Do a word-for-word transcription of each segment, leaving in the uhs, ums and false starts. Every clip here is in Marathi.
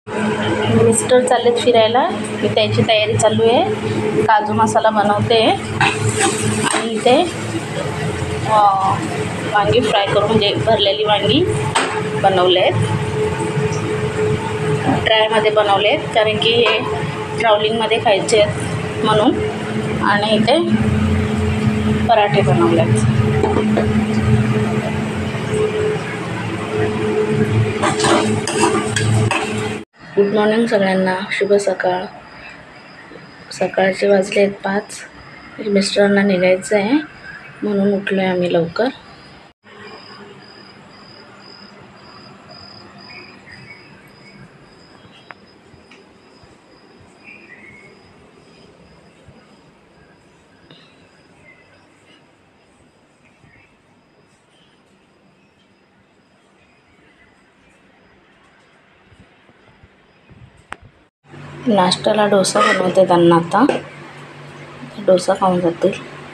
मिस्टर चाललेत फिरायला, मी त्याची तयारी चालू आहे. काजू मसाला बनवते आणि इथे वांगी फ्राय करून म्हणजे भरलेली वांगी बनवले आहेत, ड्रायमध्ये बनवले आहेत कारण की हे ट्रॅव्हलिंगमध्ये खायचे आहेत म्हणून. आणि इथे पराठे बनवले आहेत. गुड मॉर्निंग सगळ्यांना, शुभ सकाळ. सकाळचे वाजले आहेत पाच. मिस्टरांना निघायचं आहे म्हणून उठलो आहे आम्ही लवकर. नाश्त्याला डोसा बनवते त्यांना. आता डोसा खाऊन जातील.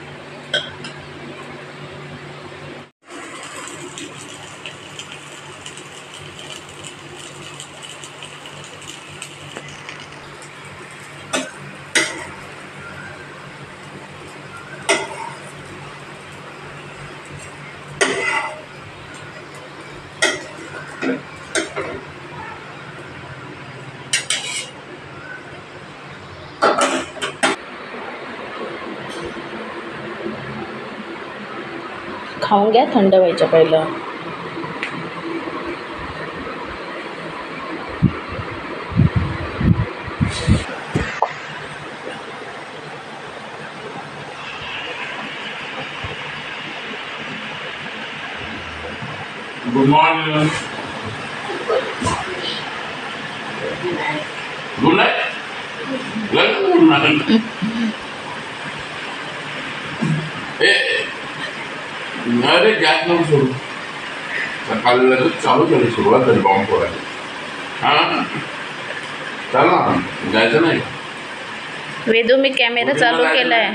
खाऊन घ्या, थंड व्हायच्या पहिलं. Good morning. Good night. Good night. अरे गॅस नको सोडू. सकाळी लगेच चालू झाली सुरुवात झाली बॉम्ब फोडायची. हां चल ना, जायचं नाही. वेदू, मी कॅमेरा चालू केलाय.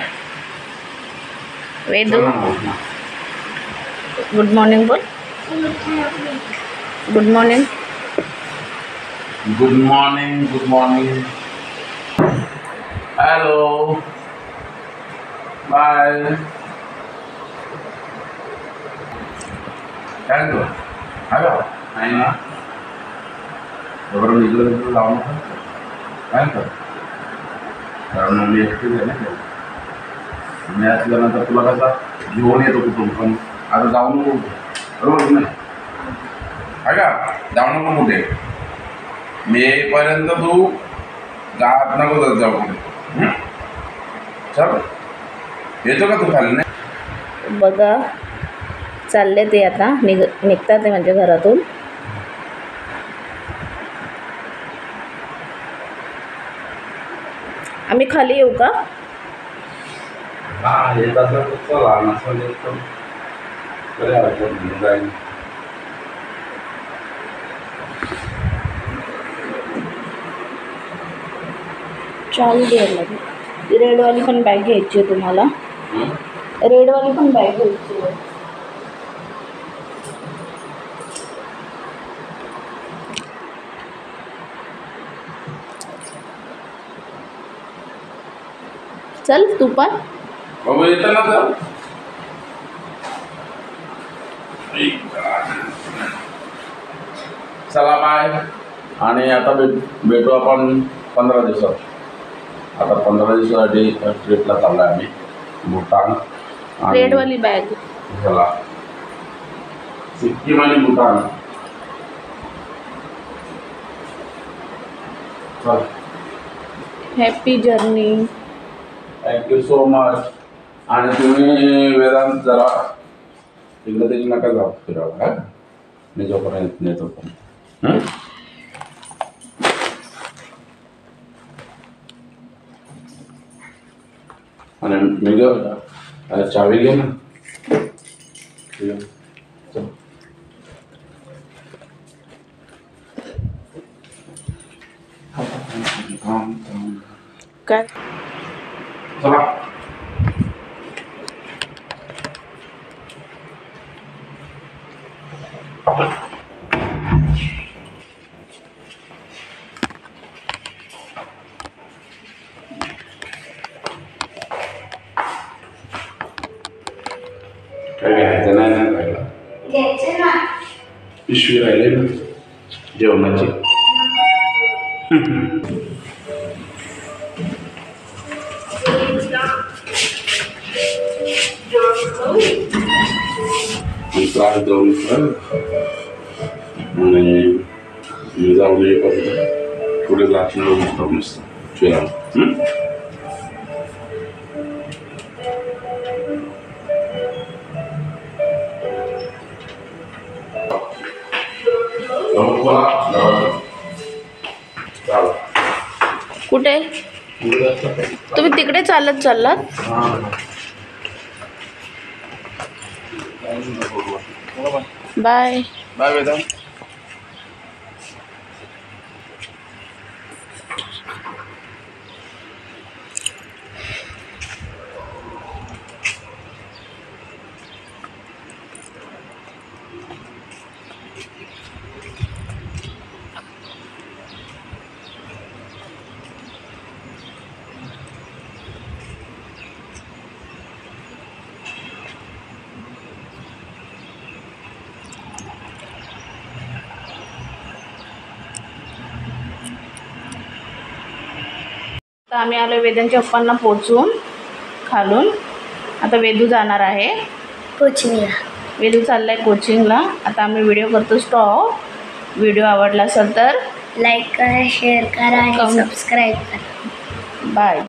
वेदू, गुड मॉर्निंग बोल. Good morning. Good morning. Good morning. Hello, bye. काय करतो? हॅलो, नाही ना, बरोबर इकडे तिकडे लावून काय कर. कारण मी एकटीच आहे ना, मी असल्यानंतर तुला कसा घेऊन येतो कुठून पण. आता जाऊ नको बरोबर नाही आहे का? जाऊ नको कुठे. मी येईपर्यंत तू जात नको जात जाऊ कुठे. चल, येतो का तू खाली? नाही बघा, चालले ते आता निघ निघतात ते म्हणजे घरातून. आम्ही खाली येऊ का? हा, येत असं चला, नसं येतो जाईल. चालू द्यायला लागेल. रेडवाली पण बॅग घ्यायची आहे तुम्हाला. रेडवाली पण बॅग घ्यायची आहे. चल तू पण. बाबा येतं ना तर. चला बाय. आणि आता भेट भेटू आपण पंधरा दिवसात. आता पंधरा दिवसासाठी ट्रिपला चाललो आहे आम्ही. भूटान रेडवाली बॅग झाला, सिक्कीम आणि भूटान. चल, happy journey. Thank you so much. आणि तुम्ही वेदांत जरा तिकडे तरी नका जाऊ फिरावं. हा, मी जोपर्यंत नेतो पण. आणि मी ग चावी घे ना. चल. काय चला. पिशवी राहिले ना जेवणाची. त्रास देऊन आणि मी जाऊन ये पर्यंत पुढे लाचणार नसतं नसतं फिरा. कुठे तुम्ही तिकडे चालत चाललात? Bye bye Veda. आता आम्ही आलो वेदांच्या पप्पांना पोचून खालून. आता वेदू जाणार आहे कोचिंगला. वेदू चाललाय कोचिंगला. आता आम्ही व्हिडिओ करतो स्टॉप. व्हिडिओ आवडला असेल तर लाईक करा, शेअर करा आणि सबस्क्राईब करा. बाय.